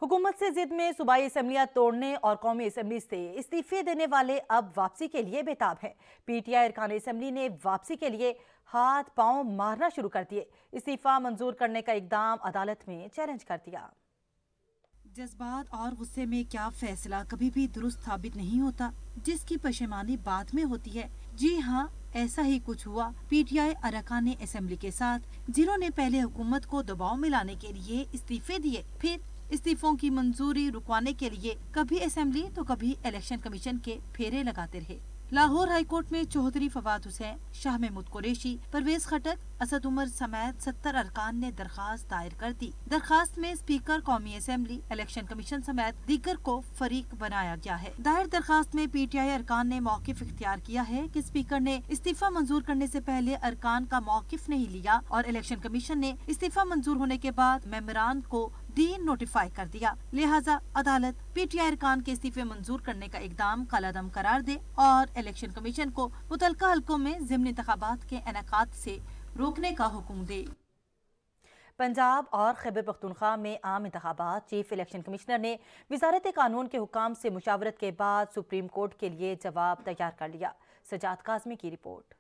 हुकूमत से जिद में सूबाई असम्बलियां तोड़ने और कौमी असम्बली से इस्तीफे देने वाले अब वापसी के लिए बेताब हैं। पीटीआई अरकान असम्बली ने वापसी के लिए हाथ पांव मारना शुरू कर दिए। इस्तीफा मंजूर करने का इकदाम अदालत में चैलेंज कर दिया। जज्बात और गुस्से में क्या फैसला कभी भी दुरुस्त साबित नहीं होता, जिसकी पशेमानी बाद में होती है। जी हाँ, ऐसा ही कुछ हुआ पीटीआई अरकान असम्बली के साथ, जिन्होंने पहले हुकूमत को दबाव में लाने के लिए इस्तीफे दिए, फिर इस्तीफों की मंजूरी रुकवाने के लिए कभी असेंबली तो कभी इलेक्शन कमीशन के फेरे लगाते रहे। लाहौर हाई कोर्ट में चौधरी फवाद हुसैन, शाह महमूद कुरैशी, परवेज खटक, असद उमर समेत 70 अरकान ने दरखास्त दायर कर दी। दरखास्त में स्पीकर कौमी असेंबली, इलेक्शन कमीशन समेत दीगर को फरीक बनाया गया है। दायर दरखास्त में पीटीआई अरकान ने मौकिफ इख्तियार किया है कि स्पीकर ने इस्तीफा मंजूर करने से पहले अरकान का मौकिफ नहीं लिया और इलेक्शन कमीशन ने इस्तीफा मंजूर होने के बाद मेमोरान को डी नोटिफाई कर दिया। लिहाजा अदालत पीटीआई अरकान के इस्तीफे मंजूर करने का इकदाम कालादम करार दे और इलेक्शन कमीशन को मुतल्लिका हल्कों में ज़िमनी इंतखाबात के इनेकाद से रोकने का हुक्म दे। पंजाब और खैबर पख्तूनख्वा में आम इंतखाबात। चीफ इलेक्शन कमिश्नर ने वजारत कानून के हुकाम से मुशावरत के बाद सुप्रीम कोर्ट के लिए जवाब तैयार कर लिया। सजाद काज़मी की रिपोर्ट।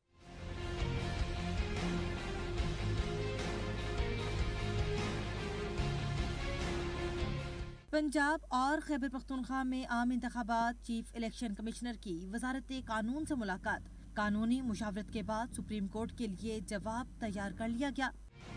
पंजाब और खैबर पख्तूनख्वा में आम इंतखाबात। चीफ इलेक्शन कमिश्नर की वजारत कानून से मुलाकात। कानूनी मुशावरत के बाद सुप्रीम कोर्ट के लिए जवाब तैयार कर लिया गया।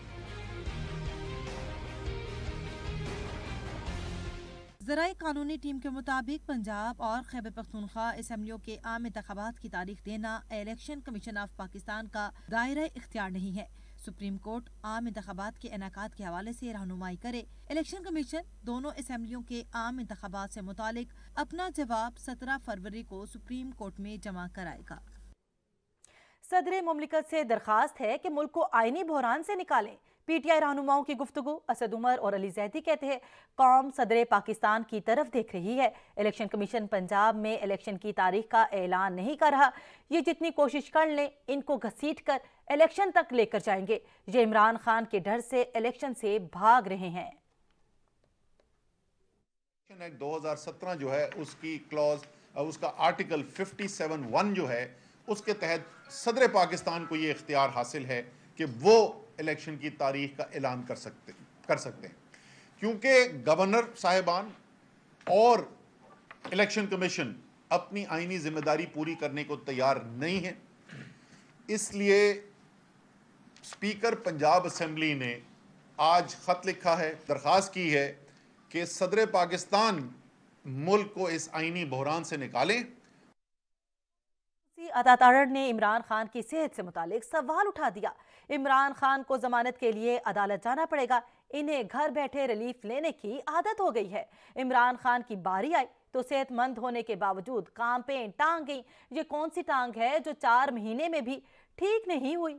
ज़राए कानूनी टीम के मुताबिक पंजाब और खैबर पख्तूनख्वा असम्बलियों के आम इंतखाबात की तारीख देना इलेक्शन कमीशन ऑफ पाकिस्तान का दायरा इख्तियार नहीं है। सुप्रीम कोर्ट आम इंतखाबात के इनेकाद के हवाले से रहनुमाई करे। इलेक्शन कमीशन दोनों असम्बलियों के आम इंतखाबात से मुतालिक अपना जवाब 17 फरवरी को सुप्रीम कोर्ट में जमा कराएगा। सदर मुमलिकत से दरखास्त है कि मुल्क को आईनी बहरान से निकालें। पीटीआई रहनुमाओं की गुफ्तगू। असद उमर और अली जैदी कहते हैं कौम सदर पाकिस्तान की तरफ देख रही है। इलेक्शन कमीशन पंजाब में इलेक्शन की तारीख का ऐलान नहीं कर रहा। ये जितनी कोशिश कर लें, इनको घसीट कर इलेक्शन तक लेकर जाएंगे। ये इमरान खान के डर से इलेक्शन से भाग रहे हैं। एक्ट 2017 जो है उसकी क्लॉज, उसका आर्टिकल 57(1) जो है, उसके तहत सदर पाकिस्तान को ये इख्तियार हासिल है कि वो इलेक्शन की तारीख का ऐलान कर सकते हैं, क्योंकि गवर्नर साहिबान और इलेक्शन कमीशन अपनी आईनी जिम्मेदारी पूरी करने को तैयार नहीं है। इसलिए स्पीकर पंजाब असेंबली ने आज खत लिखा है, दरख्वास्त की है कि सदर पाकिस्तान मुल्क को इस आईनी बहरान से निकालें। अदातारड़ ने इमरान खान की सेहत से मुतालिक सवाल उठा दिया। इमरान खान को जमानत के लिए अदालत जाना पड़ेगा। इन्हें घर बैठे रिलीफ लेने की आदत हो गई है। इमरान खान की बारी आई तो सेहतमंद होने के बावजूद काम पे टांग गई। ये कौन सी टांग है जो 4 महीने में भी ठीक नहीं हुई?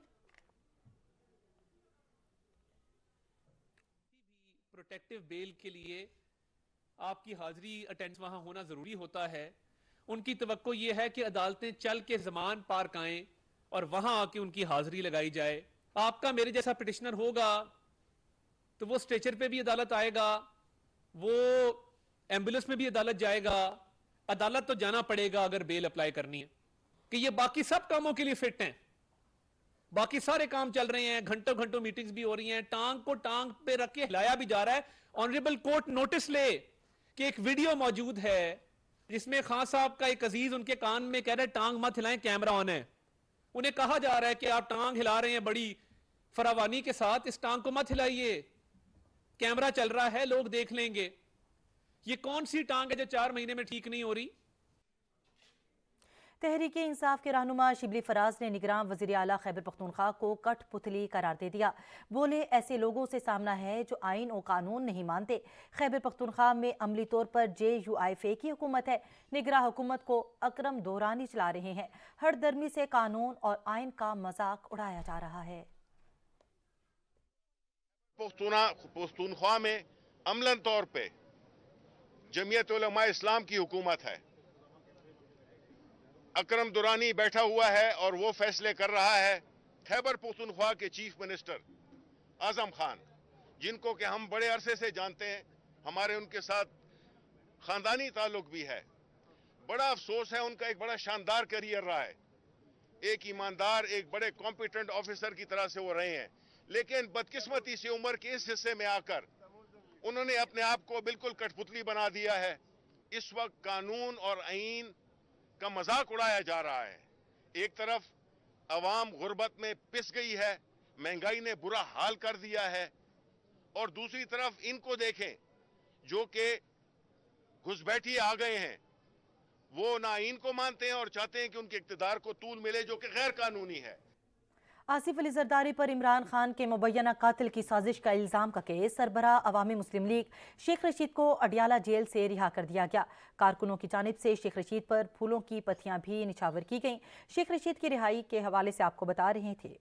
प्रोटेक्टिव बेल के लिए आपकी हाजिरी, अटेंडेंस वहां होना जरूरी होता है। उनकी तवक्को ये है कि अदालतें चल के ज़मान पार्क आएं और वहां आके उनकी हाजिरी लगाई जाए। आपका मेरे जैसा पिटिशनर होगा तो वो स्ट्रेचर पे भी अदालत आएगा, वो एम्बुलेंस में भी अदालत जाएगा। अदालत तो जाना पड़ेगा अगर बेल अप्लाई करनी है। कि ये बाकी सब कामों के लिए फिट हैं, बाकी सारे काम चल रहे हैं, घंटों घंटों मीटिंग्स भी हो रही हैं, टांग को टांग पे रख के हिलाया भी जा रहा है। ऑनरेबल कोर्ट नोटिस ले कि एक वीडियो मौजूद है जिसमें खान साहब का एक अजीज उनके कान में कह रहे टांग मत हिलाएं, कैमरा ऑन है। उन्हें कहा जा रहा है कि आप टांग हिला रहे हैं बड़ी फरावानी के साथ, इस टांग को मत हिलाइए, कैमरा चल रहा है, लोग देख लेंगे। ये कौन सी टांग है जो 4 महीने में ठीक नहीं हो रही? तहरीक इंसाफ के रहनुमा शिबली फराज ने निगरान वज़ीर आला खैबर पख्तूनख्वा को कठपुतली करार दे दिया। बोले ऐसे लोगों से सामना है जो आइन और कानून नहीं मानते। खैबर पख्तूनख्वा में अमली तौर पर JUIF की हुकूमत है। निगरां हुकूमत को अकरम दोरानी चला रहे हैं। हर दर्मी से कानून और आइन का मजाक उड़ाया जा रहा है। पख्तूनख्वा में अमलन तौर पे जमीयत उलमा इस्लाम की हुकूमत है। अकरम दुरानी बैठा हुआ है और वो फैसले कर रहा है। खैबर पख्तूनख्वा के चीफ मिनिस्टर आजम खान, जिनको कि हम बड़े अरसे से जानते हैं, हमारे उनके साथ खानदानी ताल्लुक भी है। बड़ा अफसोस है, उनका एक बड़ा शानदार करियर रहा है, एक ईमानदार, एक बड़े कॉम्पिटेंट ऑफिसर की तरह से वो रहे हैं, लेकिन बदकिस्मती से उम्र के इस हिस्से में आकर उन्होंने अपने आप को बिल्कुल कठपुतली बना दिया है। इस वक्त कानून और आईन का मजाक उड़ाया जा रहा है। एक तरफ अवाम गुर्बत में पिस गई है, महंगाई ने बुरा हाल कर दिया है, और दूसरी तरफ इनको देखें जो कि घुसपैठी आ गए हैं, वो ना आईन को मानते हैं और चाहते हैं कि उनके इक़्तिदार को तूल मिले, जो कि गैर कानूनी है। आसिफ अली जरदारी पर इमरान खान के मुबैना कातिल की साजिश का इल्जाम का केस सरबराह अवामी मुस्लिम लीग शेख रशीद को अडियाला जेल से रिहा कर दिया गया। कारकुनों की जानिब से शेख रशीद पर फूलों की पत्तियां भी निछावर की गईं। शेख रशीद की रिहाई के हवाले से आपको बता रहे थे।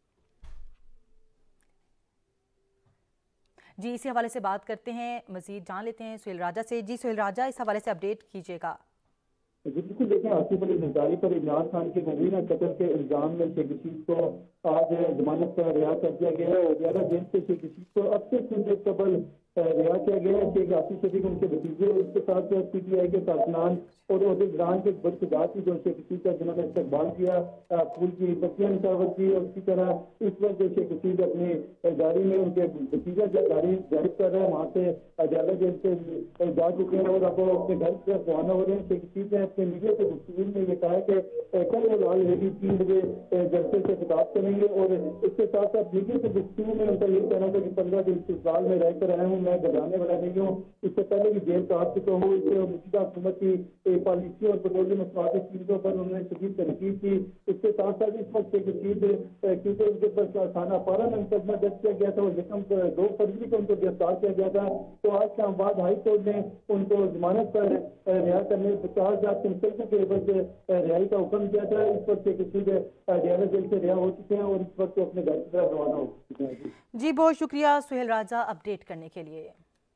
जी, इसी हवाले से बात करते हैं, मजीद जान लेते हैं सुहेल राजा से। जी सुहेल राजा, इस हवाले से अपडेट कीजिएगा। जी बिल्कुल, देखें, आसिफ अली जरदारी पर इमरान खान के मुबैना कत्ल के इल्जाम में शेख रशीद को आज जमानत पर रिहा कर दिया गया है। अडियाला जेल से शेख रशीद को अब से कुछ देर कबल रिहा किया गया है। शेख आसिफ शफीक उनके भतीजे और उसके साथ PTI के कारकुनान और ओहदेदारान के बरकदार की जो शेख रशीद का जिन्होंने इस्तकबाल किया, फूल की पत्तियां निछावर की, और इसी तरह इस वक्त जो शेख रशीद अपनी गाड़ी में उनके भतीजा गाड़ी जाहिर कर रहे हैं, वहाँ से अडियाला जेल से जा चुके हैं और अब वो अपने घर से रवाना हो रहे हैं। शेख रशीद ने अपने मीडिया के गुफ्तगू में ये कहा कि कल वो लाल रेडी 3 बजे जलसे से खिताब करेंगे, और इसके साथ साथ मीडिया के गुफ्तगू में उनका ये कहना था कि 15 दिन ससुराल में रह कर आया हूँ, मैं घबराने वाला नहीं हूँ, इससे पहले भी जेल काट चुका हूँ। इससे मौजूदा हुकूमत की पॉलिसियों और पेट्रोलियम मसवाद की चीजों पर उन्होंने शदीद तनकीद की। इसके साथ साथ इस वक्त शेख रशीद क्योंकि उनके ऊपर थाना पारा में मुकदमा दर्ज किया गया था और 2 फरवरी को उनको गिरफ्तार किया गया था, तो आज शाम बाद हाई कोर्ट ने उनको जमानत पर रिहा करने 50,000 के मुसलसल के रिहाई का हुक्म दिया था। इस वक्त शेख रशीद अडियाला जेल से रिहा हो चुके हैं और इस वक्त अपने घर की तरफ रवाना हो चुके हैं। जी बहुत शुक्रिया सुहेल राजा अपडेट करने के लिए।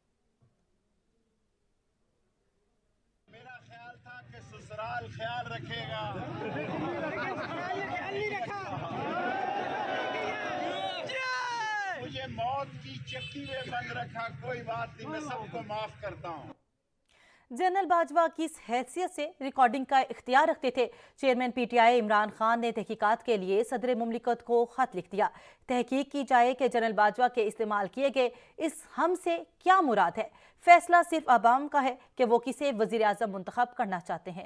मेरा ख्याल था कि ससुराल ख्याल रखेगा, मुझे मौत की चक्की में बंद रखा, कोई बात नहीं, मैं सबको माफ करता हूँ। जनरल बाजवा किस हैसियत से रिकॉर्डिंग का इख्तियार रखते थे? चेयरमैन PTI इमरान खान ने तहकीकात के लिए सदर मुमलिकत को खत लिख दिया। तहकीक की जाए कि जनरल बाजवा के इस्तेमाल किए गए इस हम से क्या मुराद है। फैसला सिर्फ अवाम का है कि वो किसे वजीर आज़म मुंतखब करना चाहते हैं।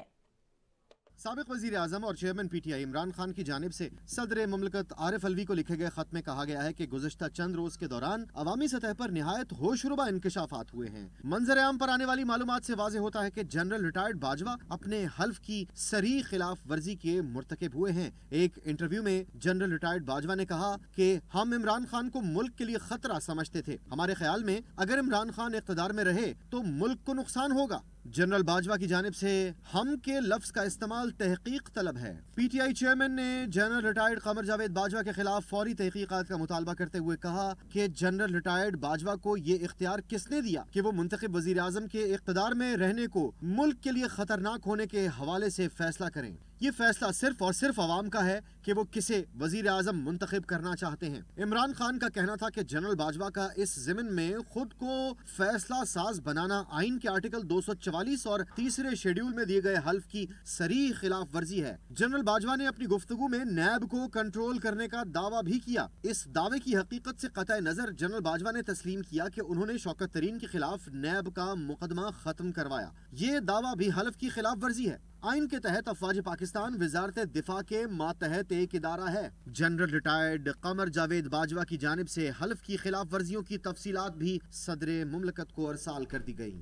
साबिक वजीर आज़म और चेयरमैन PTI इमरान खान की जानिब से सदर मुमलिकत आरिफ अलवी को लिखे गए खत में कहा गया है कि गुज़श्ता चंद रोज के दौरान अवामी सतह पर निहायत होशरुबा इंकशाफात हुए हैं। मंजर आम पर आने वाली मालूमात से वाज़ेह होता है कि जनरल रिटायर्ड बाजवा अपने हल्फ की सरीह खिलाफ वर्जी के मुर्तकिब हुए हैं। एक इंटरव्यू में जनरल रिटायर्ड बाजवा ने कहा कि हम इमरान खान को मुल्क के लिए खतरा समझते थे। हमारे ख्याल में अगर इमरान खान इक़्तिदार में रहे तो मुल्क को नुकसान होगा। जनरल बाजवा की जानिब से हम के लफ्ज का इस्तेमाल तहकीक तलब है। PTI चेयरमैन ने जनरल रिटायर्ड कमर जावेद बाजवा के खिलाफ फौरी तहकीकात का मुतालबा करते हुए कहा कि जनरल रिटायर्ड बाजवा को ये इख्तियार किसने दिया कि वो मुंतखब वजीर आज़म के इख्तिदार में रहने को मुल्क के लिए खतरनाक होने के हवाले से फैसला करें। ये फैसला सिर्फ और सिर्फ अवाम का है कि वो किसे वजीर आज़म मुंतखब करना चाहते हैं। इमरान खान का कहना था कि जनरल बाजवा का इस ज़िमन में खुद को फैसला साज बनाना आइन के आर्टिकल 244 और 3 शेड्यूल में दिए गए हल्फ की सरीह खिलाफ वर्जी है। जनरल बाजवा ने अपनी गुफ्तगू में नैब को कंट्रोल करने का दावा भी किया। इस दावे की हकीकत से कतई नजर जनरल बाजवा ने तस्लीम किया कि उन्होंने शौकत तरीन के खिलाफ नैब का मुकदमा खत्म करवाया। ये दावा भी हल्फ की खिलाफ वर्जी है। आइन के तहत अफवाज पाकिस्तान वजारत दिफा के मातहत एक इदारा है। जनरल रिटायर्ड कमर जावेद बाजवा की जानिब से हल्फ की खिलाफ वर्जियों की तफसीलात भी सदर मुमलिकत को अरसाल कर दी गई।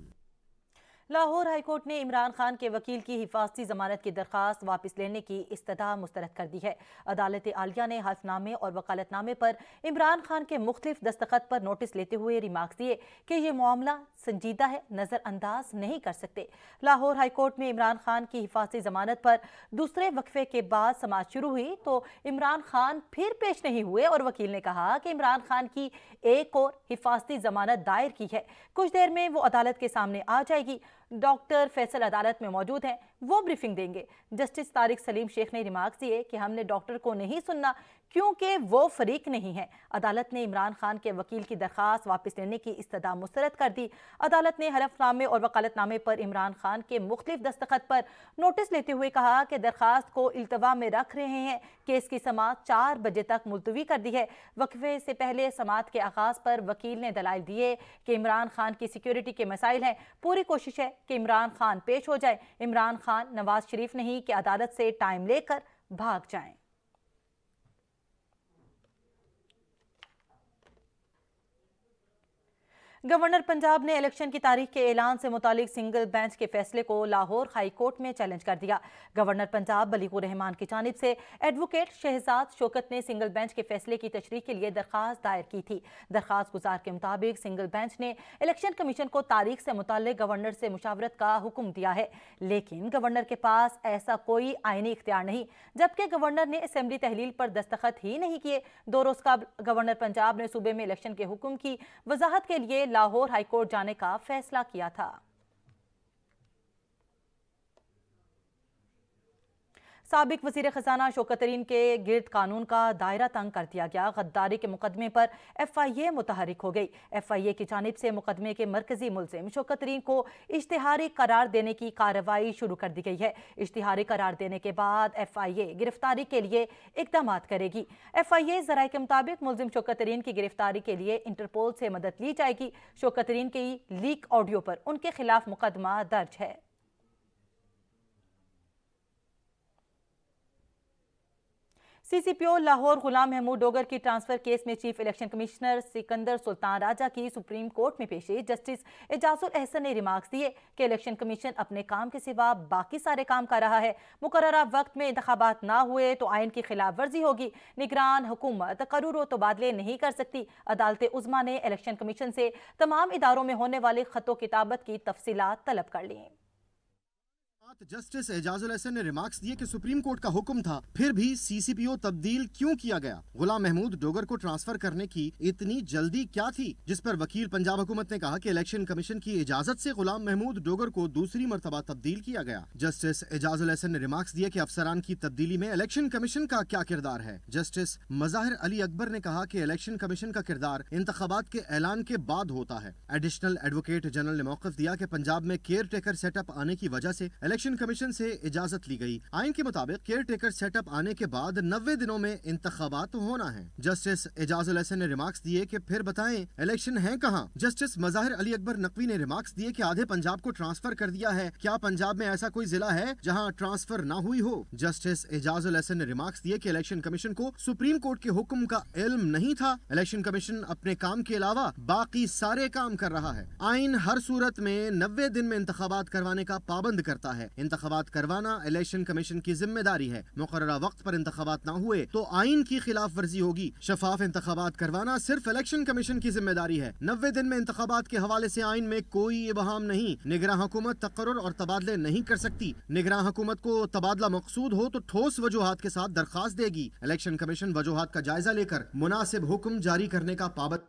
लाहौर हाईकोर्ट ने इमरान खान के वकील की हिफाजती जमानत की दरख्वास्त वापस लेने की इस्तदा मुस्तरद कर दी है। अदालत आलिया ने हल्फनामे और वकालतनामे पर इमरान खान के मुख्तलिफ दस्तखत पर नोटिस लेते हुए रिमार्क्स दिए कि ये मामला संजीदा है, नज़रअंदाज नहीं कर सकते। लाहौर हाईकोर्ट में इमरान खान की हिफाजती जमानत पर दूसरे वक्फे के बाद समाअत शुरू हुई तो इमरान खान फिर पेश नहीं हुए और वकील ने कहा कि इमरान खान की एक और हिफाजती जमानत दायर की है, कुछ देर में वो अदालत के सामने आ जाएगी। डॉक्टर फैसल अदालत में मौजूद हैं, वो ब्रीफिंग देंगे। जस्टिस तारिक सलीम शेख ने रिमार्क्स दिए कि हमने डॉक्टर को नहीं सुनना क्योंकि वो फरीक नहीं है। अदालत ने इमरान खान के वकील की दरख्वास्त वापस लेने की इस्तदा मुस्तरद कर दी। अदालत ने हलफनामे और वकालतनामे पर इमरान खान के मुख्तलिफ दस्तखत पर नोटिस लेते हुए कहा कि दरख्वास्त को इल्तवा में रख रहे हैं। केस की समाअत 4 बजे तक मुलतवी कर दी है। वक्फे से पहले समाअत के आगाज पर वकील ने दलाइल दिए कि इमरान खान की सिक्योरिटी के मसाइल हैं। पूरी कोशिश है कि इमरान खान पेश हो जाए। इमरान खान नवाज शरीफ नहीं कि अदालत से टाइम लेकर भाग जाएं। गवर्नर पंजाब ने इलेक्शन की तारीख के ऐलान से मुतालिक सिंगल बेंच के फैसले को लाहौर हाई कोर्ट में चैलेंज कर दिया। गवर्नर पंजाब बलीगुर रहमान की जानिब से एडवोकेट शहजाद शौकत ने सिंगल बेंच के फैसले की तशरीह के लिए दरख्वास्त दायर की थी। दरख्वास्त गुजार के मुताबिक सिंगल बेंच ने इलेक्शन कमीशन को तारीख से मुताल्लिक गवर्नर से मुशावरत का हुक्म दिया है, लेकिन गवर्नर के पास ऐसा कोई आईनी इख्तियार नहीं, जबकि गवर्नर ने असेंबली तहलील पर दस्तखत ही नहीं किए। 2 रोज कबल गवर्नर पंजाब ने सूबे में इलेक्शन के हुक्म की वजाहत के लिए लाहौर हाईकोर्ट जाने का फैसला किया था। साबिक वजीर खजाना शौकत तरीन के गिर्द कानून का दायरा तंग कर दिया गया। गद्दारी के मुकदमे पर FIA मुतहरिक हो गई। FIA की जानिब से मुकदमे के मरकजी मुलजिम शौकत तरीन को इश्तिहारी करार देने की कार्रवाई शुरू कर दी गई है। इश्तिहारी करार देने के बाद FIA गिरफ्तारी के लिए इकदाम करेगी। FIA ज़राए के मुताबिक मुलजिम शौकत तरीन की गिरफ्तारी के लिए इंटरपोल से मदद ली जाएगी। शौकत तरीन की लीक ऑडियो पर उनके खिलाफ मुकदमा दर्ज है। CCPO लाहौर गुलाम महमूद डोगर की ट्रांसफर केस में chief election commissioner Sikandar Sultan Raja की सुप्रीम कोर्ट में पेशी जस्टिस एजाजुल अहसन ने रिमार्क्स दिए कि इलेक्शन कमीशन अपने काम के सिवा बाकी सारे काम कर रहा है। मुकर्ररा वक्त में इंतखाबात ना हुए तो आइन की खिलाफ वर्जी होगी। निगरान हुकूमत तकर्रुर व तबादले नहीं कर सकती। अदालत उज़्मा ने इलेक्शन कमीशन से तमाम इदारों में होने वाली खतो किताबत की तफसीलात तलब कर ली। जस्टिस एजाजुल अहसन ने रिमार्क्स दिए कि सुप्रीम कोर्ट का हुक्म था, फिर भी CCPO तब्दील क्यों किया गया? गुलाम महमूद डोगर को ट्रांसफर करने की इतनी जल्दी क्या थी? जिस पर वकील पंजाब हुकूमत ने कहा कि इलेक्शन कमीशन की इजाजत से गुलाम महमूद डोगर को दूसरी मरतबा तब्दील किया गया। जस्टिस एजाजुल अहसन ने रिमार्क्स दिए कि अफसरान की तब्दीली में इलेक्शन कमीशन का क्या किरदार है। जस्टिस मज़ाहिर अली अकबर ने कहा कि इलेक्शन कमीशन का किरदार इंतखाबात के ऐलान के बाद होता है। एडिशनल एडवोकेट जनरल ने मौक़िफ़ दिया कि पंजाब में केयर टेकर सेटअप आने की वजह से इलेक्शन कमीशन से इजाजत ली गई। आइन के मुताबिक केयर टेकर सेटअप आने के बाद 90 दिनों में इंतखाबात होना है। जस्टिस एजाजुल अहसन ने रिमार्क्स दिए कि फिर बताएं इलेक्शन है कहाँ? जस्टिस मज़ाहिर अली अकबर नकवी ने रिमार्क्स दिए कि आधे पंजाब को ट्रांसफर कर दिया है, क्या पंजाब में ऐसा कोई जिला है जहाँ ट्रांसफर ना हुई हो? जस्टिस एजाजुल अहसन ने रिमार्क्स दिए कि इलेक्शन कमीशन को सुप्रीम कोर्ट के हुक्म का इल्म नहीं था। इलेक्शन कमीशन अपने काम के अलावा बाकी सारे काम कर रहा है। आइन हर सूरत में 90 दिन में इंतखाबात करवाने का पाबंद करता है। इंतखाबात करवाना इलेक्शन कमीशन की जिम्मेदारी है। मुकर्ररा वक्त पर इंतखाबात न हुए तो आइन की खिलाफ वर्जी होगी। शफाफ इंतखाबात करवाना सिर्फ इलेक्शन कमीशन की जिम्मेदारी है। 90 दिन में इंतखाबात के हवाले से आइन में कोई इबहाम नहीं। निगरान हुकूमत तकर्रुर और तबादले नहीं कर सकती। निगरान हुकूमत को तबादला मकसूद हो तो ठोस वजूहात के साथ दरखास्त देगी। इलेक्शन कमीशन वजूहात का जायजा लेकर मुनासिब हुक्म जारी करने का पाबंद।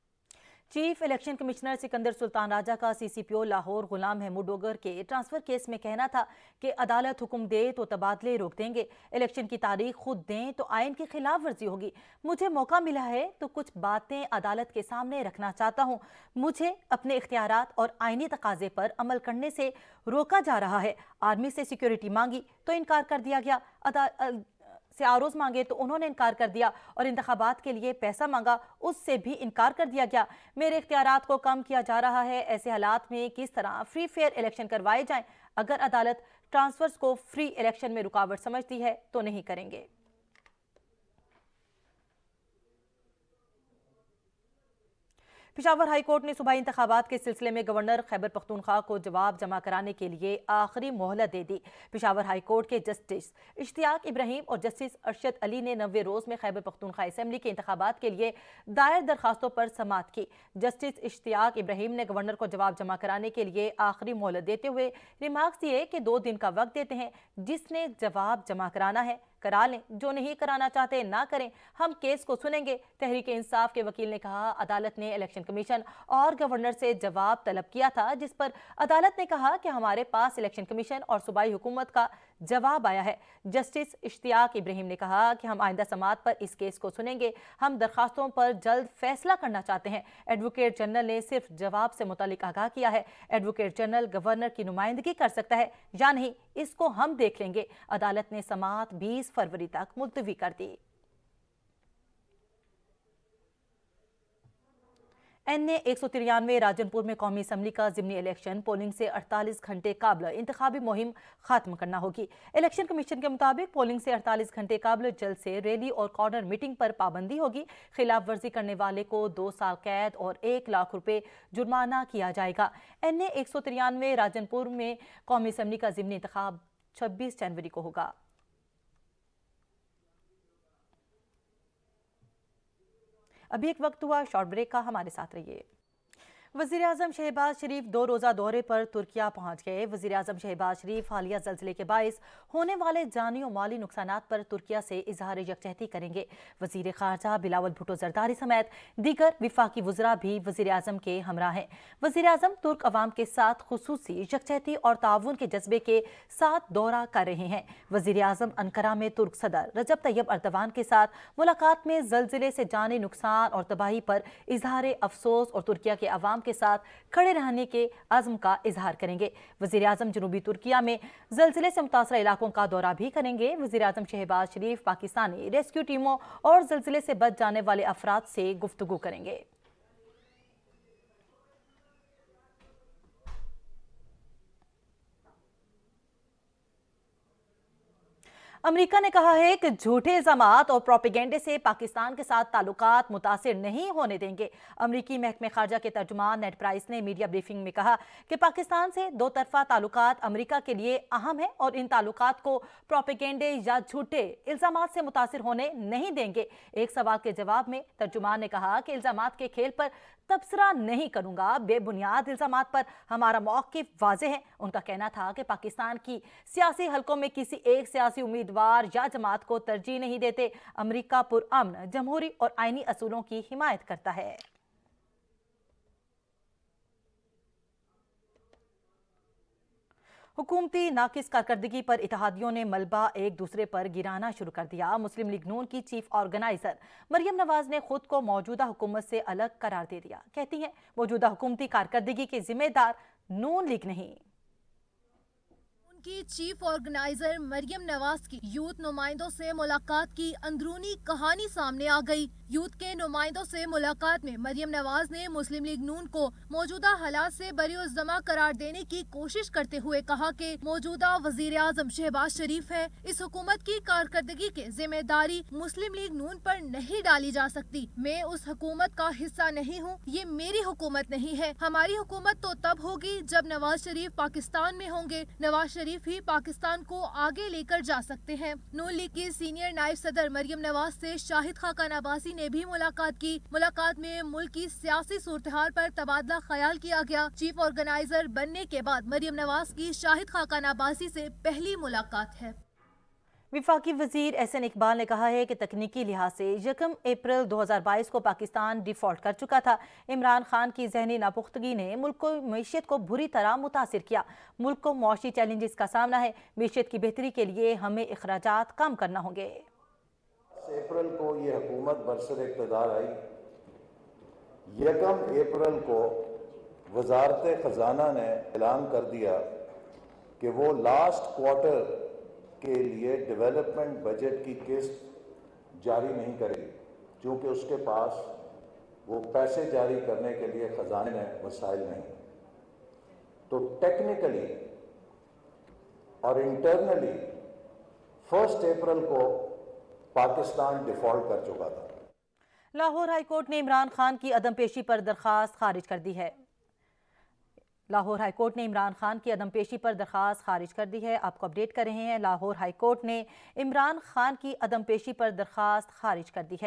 Chief election commissioner Sikandar Sultan Raja का CCPO लाहौर गुलाम महमूद डोगर के ट्रांसफर केस में कहना था कि अदालत हुक्म दे तो तबादले रोक देंगे, इलेक्शन की तारीख खुद दें तो आइन की खिलाफ वर्जी होगी। मुझे मौका मिला है तो कुछ बातें अदालत के सामने रखना चाहता हूँ। मुझे अपने इख्तियारात और आइनी तकाजे पर अमल करने से रोका जा रहा है। आर्मी से सिक्योरिटी मांगी तो इनकार कर दिया गया, से आरोज मांगे तो उन्होंने इनकार कर दिया, और इंतखाबात के लिए पैसा मांगा उससे भी इनकार कर दिया गया। मेरे इख्तियारात को कम किया जा रहा है। ऐसे हालात में किस तरह फ्री फेयर इलेक्शन करवाए जाएं? अगर अदालत ट्रांसफर्स को फ्री इलेक्शन में रुकावट समझती है तो नहीं करेंगे। पेशावर हाई कोर्ट ने सूबाई इंतखाबात के सिलसिले में गवर्नर खैबर पख्तूनख्वा को जवाब जमा कराने के लिए आखिरी मोहलत दे दी। पेशावर हाई कोर्ट के जस्टिस इश्तियाक इब्राहिम और जस्टिस अरशद अली ने 90 रोज में खैबर पख्तूनख्वा असेंबली के इंतखाबात के लिए दायर दरखास्तों पर समाअत की। जस्टिस इश्तियाक इब्राहिम ने गवर्नर को जवाब जमा कराने के लिए आखिरी मोहलत देते हुए रिमार्क्स दिए कि 2 दिन का वक्त देते हैं। जिसने जवाब जमा कराना है करा लें, जो नहीं कराना चाहते ना करें, हम केस को सुनेंगे। तहरीक इंसाफ के वकील ने कहा, अदालत ने इलेक्शन कमीशन और गवर्नर से जवाब तलब किया था, जिस पर अदालत ने कहा कि हमारे पास इलेक्शन कमीशन और सूबाई हुकूमत का जवाब आया है। जस्टिस इश्तियाक इब्राहिम ने कहा कि हम आइंदा समाअत पर इस केस को सुनेंगे, हम दरखास्तों पर जल्द फैसला करना चाहते हैं। एडवोकेट जनरल ने सिर्फ जवाब से मुतालिक आगाह किया है। एडवोकेट जनरल गवर्नर की नुमाइंदगी कर सकता है या नहीं, इसको हम देख लेंगे। अदालत ने समाअत 20 फरवरी तक मुलतवी कर दी। NA 193 राजनपुर में कौमी असम्बली का ज़िमनी इलेक्शन पोलिंग से 48 घंटे काबल इंतखाबी मुहिम खत्म करना होगी। इलेक्शन कमीशन के मुताबिक पोलिंग से 48 घंटे काबल जल्द से रैली और कॉर्नर मीटिंग पर पाबंदी होगी। खिलाफ वर्जी करने वाले को 2 साल कैद और 1 लाख रुपए जुर्माना किया जाएगा। NA 193 राजनपुर में कौमी असम्बली का ज़िमनी इंतखाब 26 जनवरी को होगा। अभी एक वक्त हुआ शॉर्ट ब्रेक का, हमारे साथ रहिए। वज़ीर आज़म शहबाज शरीफ 2 रोज़ा दौरे पर तुर्किया पहुंच गए। वज़ीर आज़म शहबाज शरीफ हालिया ज़लज़ले के बाइस होने वाले जानी और माली नुकसानात पर तुर्किया से इजहार यकजहती करेंगे। वज़ीर ख़ारजा बिलावल भुट्टो ज़रदारी समेत दीगर विफाकी वज़रा भी वज़ीर आज़म के हमरा हैं। वज़ीर आज़म तुर्क अवाम के साथ खुसूसी यकजहती और ताउन के जज्बे के साथ दौरा कर रहे हैं। वज़ीर आज़म अंकारा में तुर्क सदर रजब तैयब अर्दवान के साथ मुलाकात में ज़लज़ले से जानी नुकसान और तबाही पर इजहार अफसोस और तुर्किया के अवाम के साथ खड़े रहने के अज़्म का इजहार करेंगे। वज़ीर आज़म जनूबी तुर्किया में ज़लज़ले से मुतासरा इलाकों का दौरा भी करेंगे। वज़ीर आज़म शहबाज शरीफ पाकिस्तानी रेस्क्यू टीमों और ज़लज़ले से बच जाने वाले अफराद से गुफ्तगू करेंगे। अमेरिका ने कहा है कि झूठे इल्जामात और प्रोपेगेंडे से पाकिस्तान के साथ ताल्लुकात मुतासिर नहीं होने देंगे। अमेरिकी महकमे खारजा के तर्जुमान नेड प्राइस ने मीडिया ब्रीफिंग में कहा कि पाकिस्तान से 2 तरफा ताल्लुकात अमेरिका के लिए अहम है और इन ताल्लुकात को प्रोपेगेंडे या झूठे इल्जामात से मुतासिर होने नहीं देंगे। एक सवाल के जवाब में तर्जुमान ने कहा कि इल्जामात के खेल पर तबसरा नहीं करूंगा, बेबुनियाद इल्जामात पर हमारा मौक़िफ़ वाज़ेह है। उनका कहना था कि पाकिस्तान की सियासी हलकों में किसी एक सियासी उम्मीदवार या जमात को तरजीह नहीं देते। अमेरिका पुरअमन, जमहूरी और आईनी असूलों की हिमायत करता है। हुकूमती नाकिस कारकर्दगी पर इत्तेहादियों ने मलबा एक दूसरे पर गिराना शुरू कर दिया। मुस्लिम लीग नून की चीफ ऑर्गेनाइजर मरियम नवाज ने खुद को मौजूदा हुकूमत से अलग करार दे दिया। कहती हैं मौजूदा हुकूमती कारकर्दगी के जिम्मेदार नून लीग नहीं। की चीफ ऑर्गेनाइजर मरियम नवाज की यूथ नुमाइंदों से मुलाकात की अंदरूनी कहानी सामने आ गई। यूथ के नुमाइंदों से मुलाकात में मरियम नवाज ने मुस्लिम लीग नून को मौजूदा हालात से बरीउज़्ज़मा करार देने की कोशिश करते हुए कहा कि मौजूदा वजीर आज़म शहबाज शरीफ है। इस हुकूमत की कारकर्दगी की जिम्मेदारी मुस्लिम लीग नून पर नहीं डाली जा सकती। मैं उस हुकूमत का हिस्सा नहीं हूँ, ये मेरी हुकूमत नहीं है। हमारी हुकूमत तो तब होगी जब नवाज शरीफ पाकिस्तान में होंगे। नवाज शरीफ ही पाकिस्तान को आगे लेकर जा सकते हैं। नून लीग की सीनियर नायब सदर मरियम नवाज से शाहिद खाकान अब्बासी ने भी मुलाकात की। मुलाकात में मुल्क की सियासी सूरत-ए-हाल पर तबादला ख्याल किया गया। चीफ ऑर्गेनाइजर बनने के बाद मरियम नवाज की शाहिद खाकान अब्बासी से पहली मुलाकात है। विफाकी वजीर एहसन इकबाल ने कहा है कि तकनीकी लिहाज से 1 अप्रैल 2022 को पाकिस्तान डिफॉल्ट कर चुका था। इमरान खान की जहनी नापुख्तगी ने मुल्क को मीशत को बुरी तरह मुतासिर किया। मुल्क को मौशी चैलेंजेस का सामना है। मीशत की बेहतरी के लिए हमें अखराजात कम करना होंगे। 10 अप्रैल को ये हुकूमत बरसर इक़्तिदार आई। 1 अप्रैल को वजारत खजाना ने ऐलान कर दिया कि वो लास्ट क्वार्टर के लिए डेवलपमेंट बजट की किस्त जारी नहीं करेगी, क्योंकि उसके पास वो पैसे जारी करने के लिए खजाने में वसाइल नहीं। तो टेक्निकली और इंटरनली 1 अप्रैल को पाकिस्तान डिफॉल्ट कर चुका था। लाहौर हाईकोर्ट ने इमरान खान की अदम पेशी पर दरखास्त खारिज कर दी है। लाहौर हाईकोर्ट ने इमरान खान की अदम पेशी पर दरखास्त खारिज कर दी है। आपको अपडेट कर रहे हैं। लाहौर हाईकोर्ट ने इमरान खान की अदम पेशी पर दरखास्त खारिज कर दी है।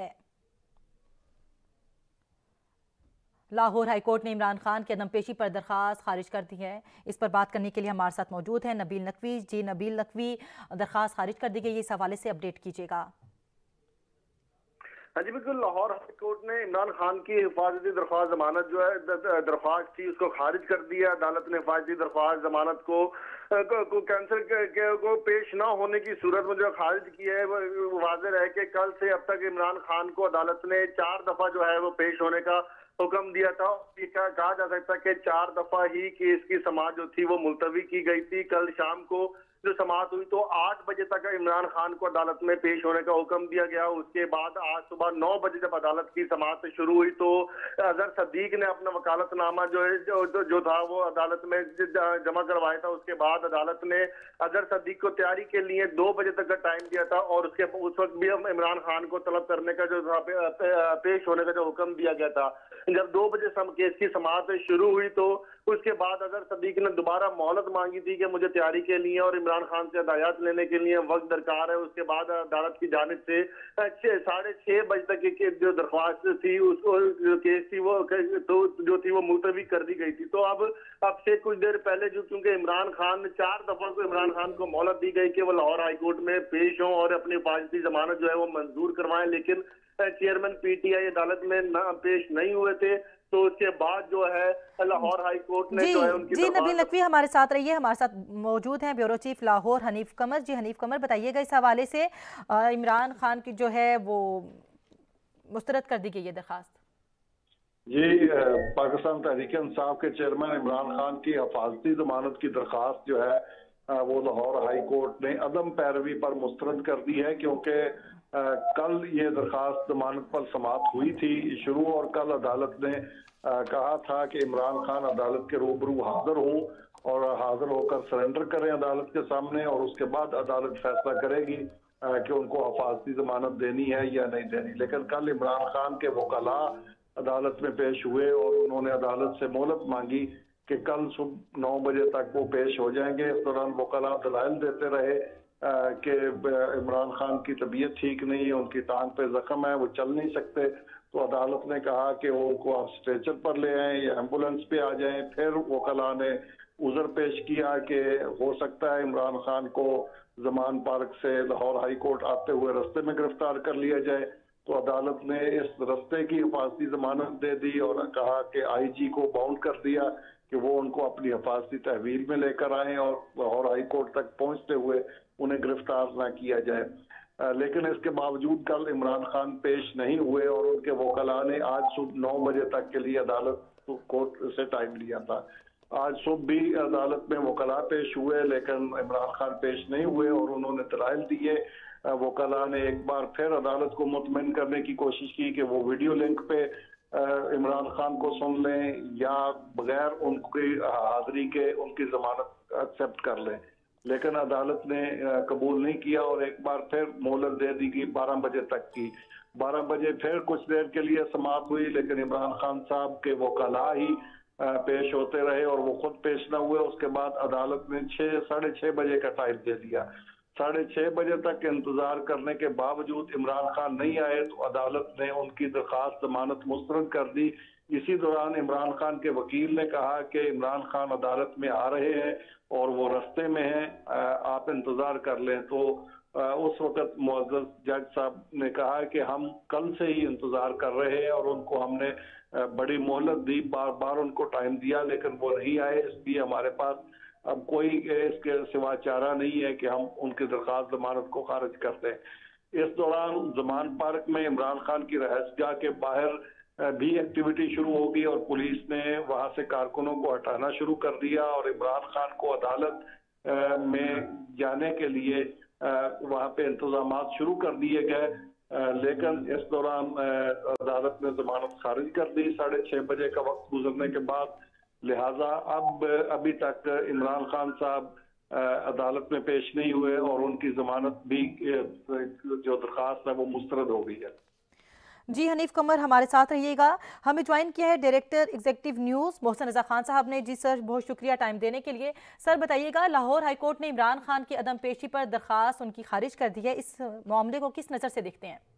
लाहौर हाईकोर्ट ने इमरान खान की अदम पेशी पर दरखास्त खारिज कर दी है। इस पर बात करने के लिए हमारे साथ मौजूद हैं नबील नकवी। जी नबील नकवी, दरखास्त खारिज कर दी गई, इस हवाले से अपडेट कीजिएगा। ہاں جی بالکل، لاہور ہائی کورٹ نے عمران خان کی حفاظتی درخواست ضمانت جو ہے درخواست تھی اس کو خارج کر دیا۔ عدالت نے حفاظتی درخواست ضمانت کو کینسل کو پیش نہ ہونے کی صورت میں جو خارج کیا ہے۔ واضح ہے کہ کل سے اب تک عمران خان کو عدالت نے 4 دفعہ جو ہے وہ پیش ہونے کا حکم دیا تھا۔ یہ کہا جا سکتا کہ 4 دفعہ ہی کیس کی سماعت جو تھی وہ ملتوی کی گئی تھی۔ کل شام کو جو سماعت ہوئی تو 8 بجے تک عمران خان کو عدالت میں پیش ہونے کا حکم دیا گیا۔ اس کے بعد آج صبح 9 بجے جب عدالت کی سماعت شروع ہوئی تو اظہر صدیق نے اپنا وکالت نامہ جو تھا وہ عدالت میں جمع کروایا تھا۔ اس کے بعد عدالت نے اظہر صدیق کو تیاری کے لیے 2 بجے تک کا ٹائم دیا تھا اور اس وقت بھی عمران خان کو طلب کرنے کا جو تھا پیش ہونے کا جو حکم دیا گیا تھا۔ جب 2 بجے کیس کی سماعت شروع ہوئی تو اس کے بعد اظہر صدیق نے دوبارہ مہلت مانگی تھی کہ مجھے تیاری کے لیے اور عمران خان سے ہدایات لینے کے لیے وقت درکار ہے۔ اس کے بعد عدالت کی جانب سے 6:30 بجے تک کی جو درخواست تھی اس جو کیس تھی وہ جو تھی وہ ملتوی کر دی گئی تھی۔ تو اب سے کچھ دیر پہلے جو کیونکہ عمران خان 4 دفعہ کو عمران خان کو مہلت دی گئی کہ وہ لاہور ہائی کورٹ میں پیش ہوں اور اپنی حفاظتی ضمانت جو ہے وہ منظور کروائیں، لیکن چیئرمین پی ٹی آئی عدالت میں پیش نہیں ہوئے تھے۔ تو اس کے بعد جو ہے لاہور ہائی کورٹ نے جو ہے ان کی نبیل نقوی ہمارے ساتھ رہیے، ہمارے ساتھ موجود ہیں بیورو چیف لاہور حنیف قمر۔ جی حنیف قمر، بتائیے گا اس حوالے سے عمران خان کی جو ہے وہ مسترد کر دی گئی ہے درخواست۔ جی، پاکستان تحریک انصاف کے چیئرمین عمران خان کی حفاظتی ضمانت کی درخواست جو ہے وہ لاہور ہائی کورٹ نے عدم پیروی پر مسترد کر دی ہے، کیونکہ کل یہ درخواست ضمانت پر سماعت ہوئی تھی شروع، اور کل عدالت نے کہا تھا کہ عمران خان عدالت کے روبرو حاضر ہوں اور حاضر ہو کر سرنڈر کریں عدالت کے سامنے، اور اس کے بعد عدالت فیصلہ کرے گی کہ ان کو حفاظتی ضمانت دینی ہے یا نہیں دینی۔ لیکن کل عمران خان کے وکلاء عدالت میں پیش ہوئے اور انہوں نے عدالت سے مہلت مانگی کہ کل صبح 9 بجے تک وہ پیش ہو جائیں گے۔ اس دوران وکلاء دلائل دیتے رہے کہ عمران خان کی طبیعت ٹھیک نہیں ہے، ان کی ٹانگ پہ زخم ہے، وہ چل نہیں سکتے۔ تو عدالت نے کہا کہ وہ ان کو آپ اسٹریچر پر لے آئیں یا ایمبولینس پہ آ جائیں۔ پھر وکلاء نے عذر پیش کیا کہ ہو سکتا ہے عمران خان کو زمان پارک سے لاہور ہائی کورٹ آتے ہوئے رستے میں گرفتار کر لیا جائے۔ تو عدالت نے اس رستے کی حفاظتی ضمانت دے دی اور کہا کہ آئی جی کو باؤنڈ کر دیا کہ وہ ان کو اپنی حفاظتی تحویل میں لے کر آئیں اور لاہور ہائی کورٹ تک پہنچتے ہوئے انہیں گرفتار نہ کیا جائے۔ لیکن اس کے باوجود کل عمران خان پیش نہیں ہوئے اور ان کے وکلاء نے آج صبح 9 بجے تک کے لیے عدالت کورٹ سے ٹائم لیا تھا۔ آج صبح بھی عدالت میں وکلاء پیش ہوئے لیکن عمران خان پیش نہیں ہوئے اور انہوں نے دلائل دیے۔ وکلاء نے ایک بار پھر عدالت کو مطمئن کرنے کی کوشش کی کہ وہ ویڈیو لنک پہ عمران خان کو سن لیں یا بغیر ان کی حاضری کے ان کی ضمانت ایکسیپٹ کر لیں، لیکن عدالت نے قبول نہیں کیا اور ایک بار پھر مہلت دے دی گئی 12 بجے تک کی۔ 12 بجے پھر کچھ دیر کے لیے سماعت ہوئی لیکن عمران خان صاحب کے وکلاء ہی پیش ہوتے رہے اور وہ خود پیش نہ ہوئے۔ اس کے بعد عدالت نے 6:30 بجے کا ٹائم دے دیا۔ 6:30 بجے تک انتظار کرنے کے باوجود عمران خان نہیں آئے تو عدالت نے ان کی درخواست ضمانت مسترد کر دی۔ اسی دوران عمران خان کے وکیل نے کہا کہ عمران خان عدالت میں آ رہے ہیں اور وہ رستے میں ہیں، آپ انتظار کر لیں۔ تو اس وقت معزز جج صاحب نے کہا کہ ہم کل سے ہی انتظار کر رہے ہیں اور ان کو ہم نے بڑی مہلت دی، بار بار ان کو ٹائم دیا لیکن وہ نہیں آئے، اس لیے ہمارے پاس اب کوئی اس کے سوا چارہ نہیں ہے کہ ہم ان کی درخواست ضمانت کو خارج کر دیں۔ اس دوران زمان پارک میں عمران خان کی رہائش گاہ کے باہر بھی ایکٹیویٹی شروع ہو گئی اور پولیس نے وہاں سے کارکنوں کو ہٹانا شروع کر دیا اور عمران خان کو عدالت میں جانے کے لیے وہاں پہ انتظامات شروع کر دیے گئے، لیکن اس دوران عدالت نے ضمانت خارج کر دی 6:30 بجے کا وقت گزرنے کے بعد۔ لہٰذا ابھی تک عمران خان صاحب عدالت میں پیش نہیں ہوئے اور ان کی ضمانت بھی جو درخواست ہے وہ مسترد ہو گئی ہے۔ جی حنیف قمر ہمارے ساتھ رہیے گا۔ ہمیں جوائن کیا ہے director executive news Mohsin Raza Khan sahab نے۔ جی سر، بہت شکریہ ٹائم دینے کے لیے۔ سر بتائیے گا، لاہور ہائی کورٹ نے عمران خان کی عدم پیشی پر درخواست ان کی خارج کر دی ہے، اس معاملے کو کس نظر سے دیکھتے ہیں؟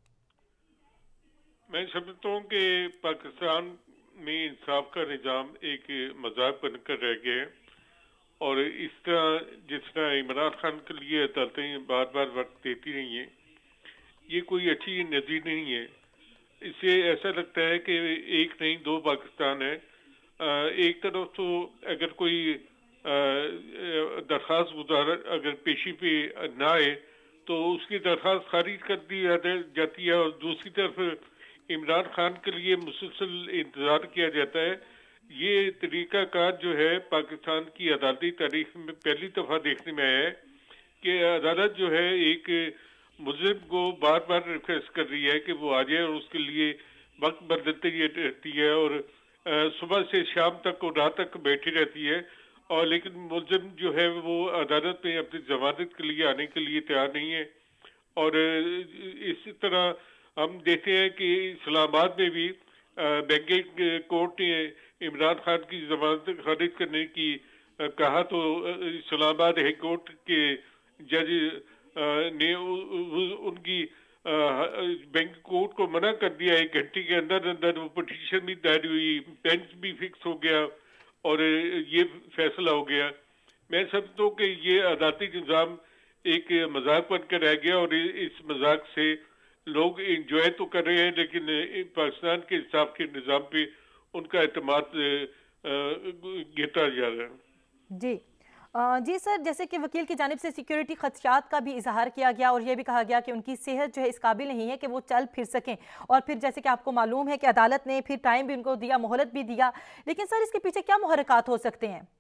میں سمجھتا ہوں کہ پاکستان میں انصاف کا نظام ایک مذاق بن کر رہ گیا ہے اور اس طرح جس طرح عمران خان کے لیے عدالتیں بار بار وقت دیتی رہی ہیں، یہ کوئی اچھی نظیر نہیں ہے۔ इससे ऐसा लगता है कि एक नहीं दो पाकिस्तान है। एक तरफ तो अगर कोई दरख्वास्त गुजार अगर पेशी पे ना आए तो उसकी दरख्वास्त खारिज कर दी जाती है, और दूसरी तरफ इमरान खान के लिए मुसलसल इंतजार किया जाता है। ये तरीकाकार जो है पाकिस्तान की अदालती तारीख में पहली दफा देखने में आया है कि अदालत जो है एक मुल्जिम को बार बार रिक्वेस्ट कर रही है कि वो आ जाए, और उसके लिए वक्त बदलती रहती है, और सुबह से शाम तक और रात तक बैठी रहती है, और लेकिन मुल्जिम जो है वो अदालत में अपनी जमानत के लिए आने के लिए तैयार नहीं है। और इसी तरह हम देखते हैं कि इस्लामाबाद में भी बैंकिंग कोर्ट ने इमरान खान की जमानत खारिज करने की कहा, तो इस्लामाबाद हाई कोर्ट के जज ने उनकी बैंक कोर्ट को मना कर दिया। 1 घंटे के अंदर अंदर वो पिटीशन भी दायर हुई, बेंच भी फिक्स हो गया और ये फैसला हो गया। मैं समझता हूँ कि ये अदालती निज़ाम एक मजाक बनकर रह गया, और इस मजाक से लोग इंजॉय तो कर रहे हैं, लेकिन पाकिस्तान के इंसाफ के निज़ाम पे उनका एतमाद गिरता जा रहा है। जी सर, जैसे कि वकील की जानिब से सिक्योरिटी खदशात का भी इजहार किया गया, और ये भी कहा गया कि उनकी सेहत जो है इस काबिल नहीं है कि वो चल फिर सकें, और फिर जैसे कि आपको मालूम है कि अदालत ने फिर टाइम भी उनको दिया, मोहलत भी दिया, लेकिन सर इसके पीछे क्या मुहर्रिकात हो सकते हैं?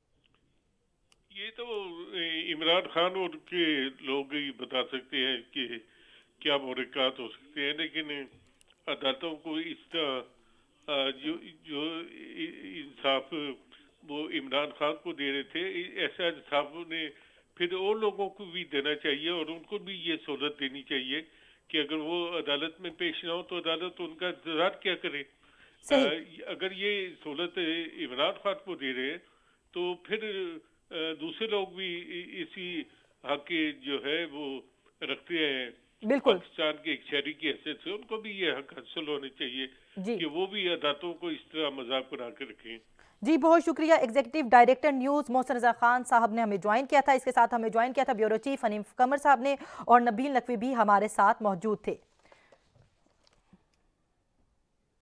ये तो इमरान खान और उनके लोग ही बता सकते हैं कि क्या मुहर्रिकात हो सकते हैं, लेकिन अदालतों को इस तरह जो इंसाफ वो इमरान खान को दे रहे थे, ऐसा इंसाफ ने फिर और लोगों को भी देना चाहिए, और उनको भी ये सहूलत देनी चाहिए कि अगर वो अदालत में पेश ना हो तो अदालत उनका इंतजार क्या करे। अगर ये सहूलत इमरान खान को दे रहे हैं तो फिर दूसरे लोग भी इसी हक जो है वो रखते हैं, पाकिस्तान के एक शहरी की हैसियत से उनको भी ये हक हासिल होने चाहिए कि वो भी अदालतों को इस तरह मजाक बना के रखें। जी बहुत शुक्रिया। Executive director news Mohsin Raza Khan sahab ने हमें ज्वाइन किया था। इसके साथ हमें ज्वाइन किया था ब्यूरो चीफ हनीफ कमर साहब ने, और नबील नकवी भी हमारे साथ मौजूद थे।